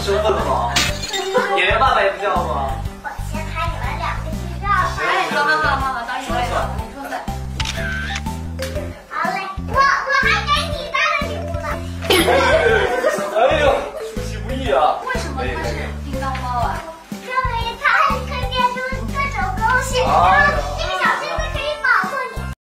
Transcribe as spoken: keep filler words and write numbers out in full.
身份了吗？演员爸爸也不叫吗？ 我先拍你们两个剧照。 哎，好好好好好，当你来了，你说算。 好嘞，我我还给你带了礼物呢。 哎呦，出其不意啊！ 为什么它是叮当猫啊？ 因为它还可以变出各种东西。 啊